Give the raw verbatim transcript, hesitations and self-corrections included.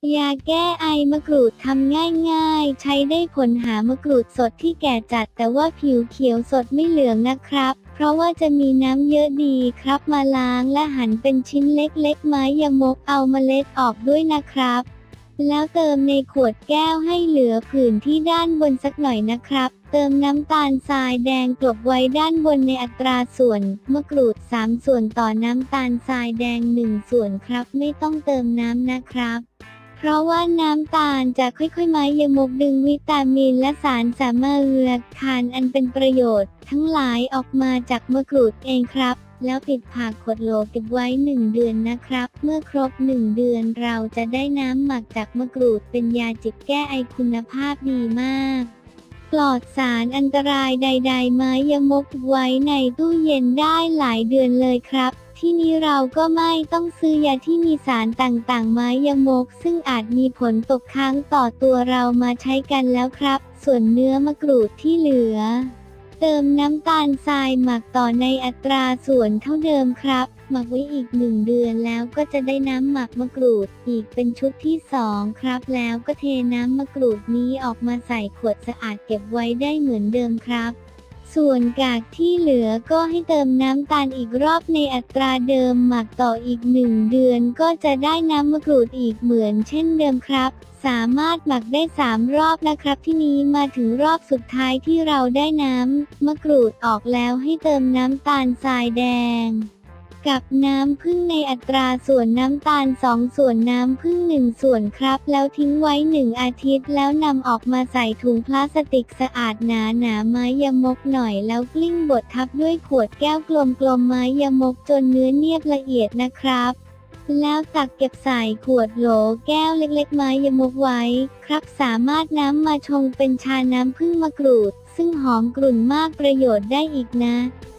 ยาแก้ไอมะกรูดทำง่ายๆใช้ได้ผลหามะกรูดสดที่แก่จัดแต่ว่าผิวเขียวสดไม่เหลืองนะครับเพราะว่าจะมีน้ำเยอะดีครับมาล้างและหั่นเป็นชิ้นเล็กๆไม้ยมกเอาเมล็ดออกด้วยนะครับแล้วเติมในขวดแก้วให้เหลือผื่นที่ด้านบนสักหน่อยนะครับเติมน้ำตาลทรายแดงกลบไว้ด้านบนในอัตราส่วนมะกรูดสามส่วนต่อน้ำตาลทรายแดงหนึ่งส่วนครับไม่ต้องเติมน้ำนะครับเพราะว่าน้ำตาลจะค่อยๆไม้ยมกดึงวิตามินและสารสามารถเลือกทานอันเป็นประโยชน์ทั้งหลายออกมาจากมะกรูดเองครับแล้วปิดผากขวดโหลเก็บไว้หนึ่งเดือนนะครับเมื่อครบหนึ่งเดือนเราจะได้น้ำหมักจากมะกรูดเป็นยาจิบแก้ไอคุณภาพดีมากปลอดสารอันตรายใดๆไม้ยมกไว้ในตู้เย็นได้หลายเดือนเลยครับที่นี้เราก็ไม่ต้องซื้อยาที่มีสารต่างๆไม้ยมกซึ่งอาจมีผลตกค้างต่อตัวเรามาใช้กันแล้วครับส่วนเนื้อมะกรูดที่เหลือเติมน้ำตาลทรายหมักต่อในอัตราส่วนเท่าเดิมครับหมักไว้อีกหนึ่งเดือนแล้วก็จะได้น้ำหมักมะกรูดอีกเป็นชุดที่สองครับแล้วก็เทน้ำมะกรูดนี้ออกมาใส่ขวดสะอาดเก็บไว้ได้เหมือนเดิมครับส่วนกากที่เหลือก็ให้เติมน้ำตาลอีกรอบในอัตราเดิมหมักต่ออีกหนึ่งเดือนก็จะได้น้ำมะกรูดอีกเหมือนเช่นเดิมครับสามารถหมักได้สามรอบนะครับที่นี้มาถึงรอบสุดท้ายที่เราได้น้ำมะกรูดออกแล้วให้เติมน้ำตาลทรายแดงกับน้ำผึ้งในอัตราส่วนน้ำตาลสองส่วนน้ำผึ้งหนึ่งส่วนครับแล้วทิ้งไว้หนึ่งอาทิตย์แล้วนำออกมาใส่ถุงพลาสติกสะอาดหนาหนาไม้ยมกหน่อยแล้วกลิ้งบดทับด้วยขวดแก้วกลมๆไม้ยมกจนเนื้อเนียบละเอียดนะครับแล้วตักเก็บใส่ขวดโหลแก้วเล็กๆไม้ยมกไว้ครับสามารถน้ำมาชงเป็นชาน้ำผึ้งมะกรูดซึ่งหอมกลุ่นมากประโยชน์ได้อีกนะ